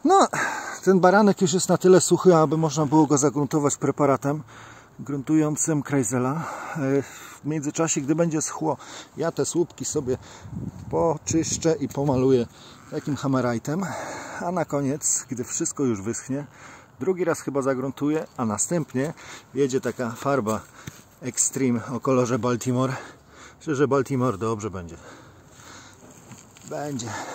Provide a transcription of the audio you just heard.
No, ten baranek już jest na tyle suchy, aby można było go zagruntować preparatem gruntującym Kreisela. W międzyczasie, gdy będzie schło, ja te słupki sobie poczyszczę i pomaluję takim hammerite'em, a na koniec, gdy wszystko już wyschnie, drugi raz chyba zagruntuję, a następnie jedzie taka farba Extreme o kolorze Baltimore. Myślę, że Baltimore dobrze będzie.